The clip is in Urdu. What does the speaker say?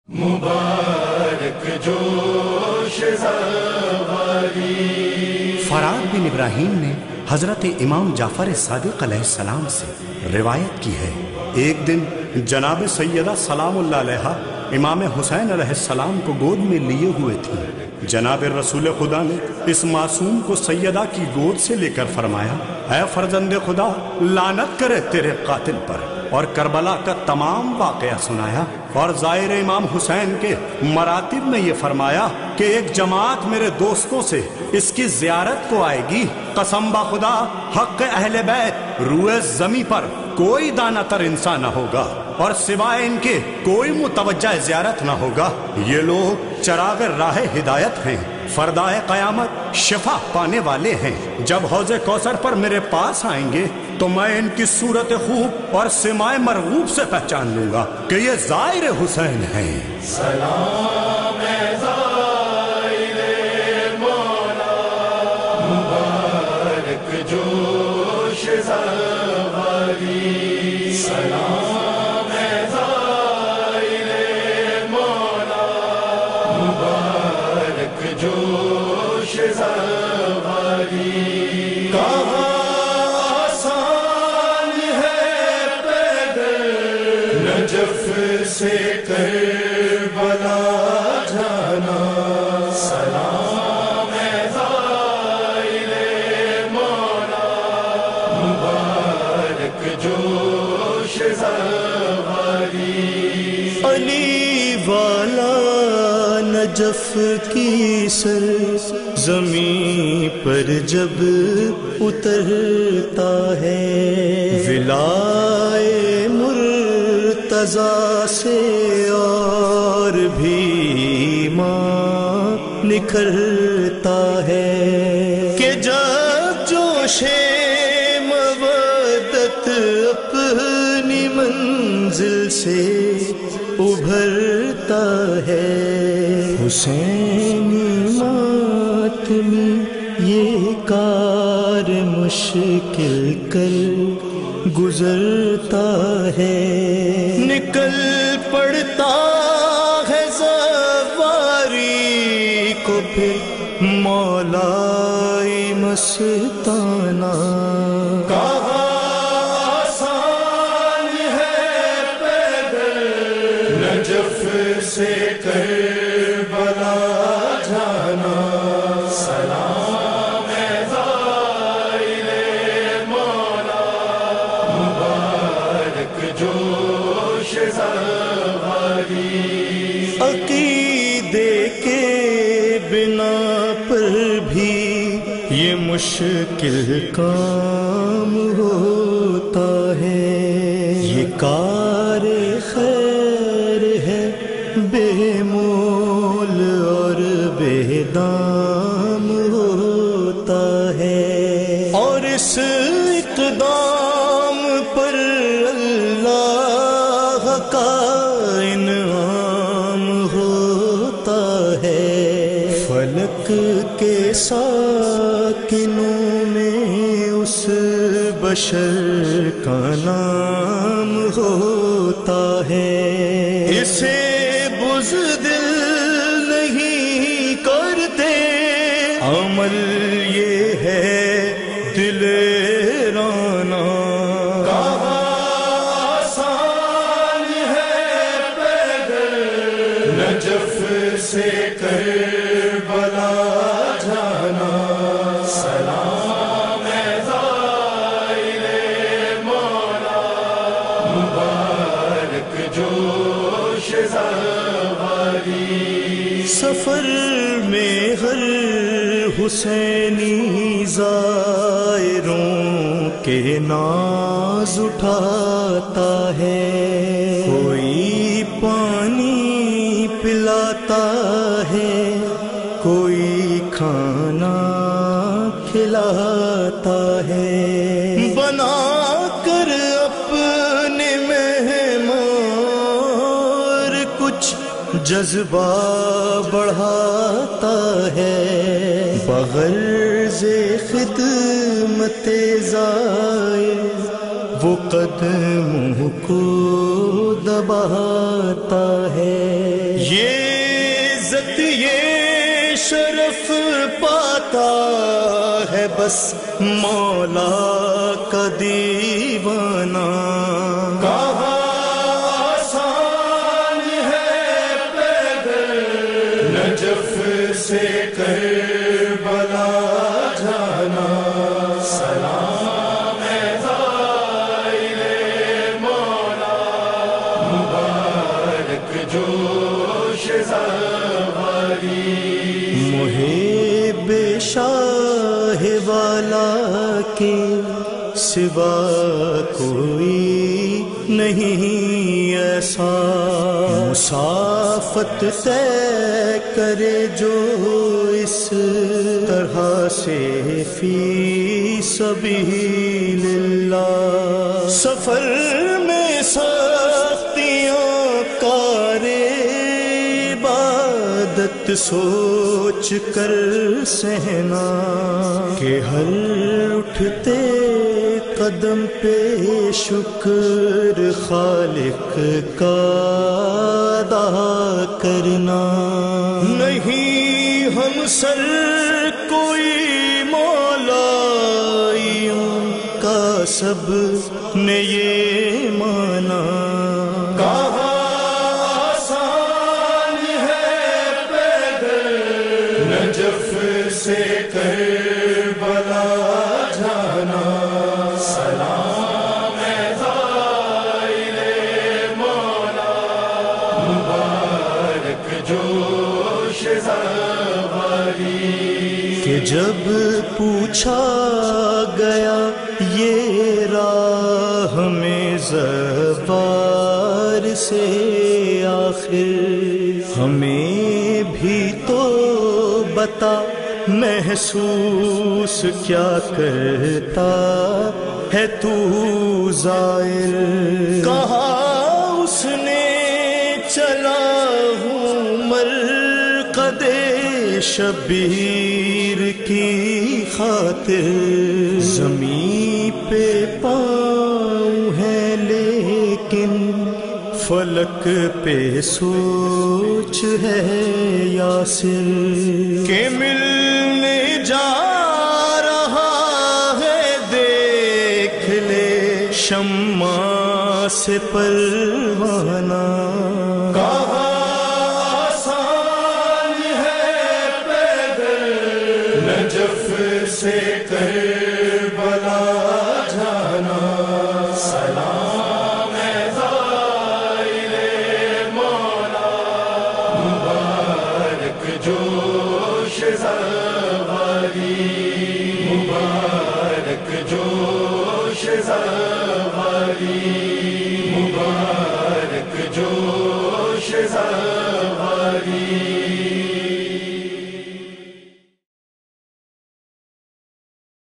مبارک جوش زواری۔ فرات بن ابراہیم نے حضرت امام جعفر صادق علیہ السلام سے روایت کی ہے، ایک دن جناب سیدہ سلام اللہ علیہا امام حسین علیہ السلام کو گود میں لیے ہوئے تھیں۔ جناب رسول خدا نے اس معصوم کو سیدہ کی گود سے لے کر فرمایا، اے فرزند خدا، لعنت کرے تیرے قاتل پر، اور کربلا کا تمام واقعہ سنایا، اور زائر امام حسین کے مراتب میں یہ فرمایا کہ ایک جماعت میرے دوستوں سے اس کی زیارت کو آئے گی، قسم با خدا حق اہل بیت روئے زمیں پر کوئی دانہ تر انسان نہ ہوگا، اور سوائے ان کے کوئی متوجہ زیارت نہ ہوگا۔ یہ لوگ چراغ راہ ہدایت ہیں، فردائے قیامت شفا پانے والے ہیں۔ جب حوض کوثر پر میرے پاس آئیں گے تو میں ان کی صورت خوب اور سماع مرغوب سے پہچان لوں گا کہ یہ زائر حسین ہیں۔ سلام زائر مولا، مبارک جوش زواری۔ سلام زائر مولا، مبارک جوش زواری۔ کہاں نجف سے کربلا جانا، سلام زائر مولا، مبارک جوش زواری۔ علی والا نجف کی سر زمین پر جب اترتا ہے، ولائے مرتضیٰ سے اور بھی ماں نکھرتا ہے، کہ جب جوش مودت اپنی منزل سے ابھرتا ہے، حسینی ماتمی یہ کار مشکل کر گزرتا ہے، نکل پڑتا ہے زواری کو پھر مولائی مستانہ۔ کہاں آسان ہے پیدل نجف سے کربلا جانا، سلام زائر مولا، مبارک جوش زواری۔ عقیدے کے بنا پر بھی یہ مشکل کام ہوتا ہے، یہ کار خیر ہے بے مول اور بے دام ہوتا ہے، اور اس اقدام پر اللہ کا انعام ہوتا ہے، فلک کے ساکنوں میں اس بشر کا نام ہوتا ہے، اسے بزدل نہیں کرتے، عمل یہ ہے دلیرانہ۔ کہاں آسان ہے پیدل نجف سے کربلا جانا، سلام زائر مولا، مبارک جوش زواری۔ سفر میں ہر حسینی زائروں کے ناز اٹھاتا ہے، کوئی پانی پلاتا ہے، کوئی کھانا کھلاتا ہے، بنا کر اپنے مہمان کچھ جذبہ بڑھاتا ہے، بغرض خدمت زائر وہ قدموں کو دباتا ہے، یہ عزت یہ شرف پاتا ہے بس مولا کا دیوانہ. کہاں آسان ہے پیدل نجف سے کربلا جانا. سلام زائر مولا مبارک جوش زواری. محب شاہ والا کے سوا کوئی نہیں ایسا. مسافت طے کرے جو اس طرح سے فی سبیل اللہ. سفر میں سختیاں کارے عبادت سوچ کر سہنا کہ ہر اٹھتے قدم پہ شکر خالق کا ادا کرنا. نہیں ہم سر کوئی مولائیوں کا سب نے یہ مانا. کہاں آسان ہے پیدل نجف سے کربلا جانا. سلام زائر مولا مبارک جوش زواری. کہ جب پوچھا گیا یہ راہ میں زبار سے آخر ہمیں بھی تو بتا محسوس کیا کرتا ہے تو زائر. کہا اس نے چلا ہوں مرقد شبیر کی خاطر. زمین پہ پاؤں ہے لیکن فلک پہ سوچ ہے یاسر. کہ ملنے جا رہا ہے دیکھ لے شمع سے پروانہ. کہاں آسان ہے پیدل نجف سے کربلا جانا. سلام زائر مولا مبارک جوش زواری.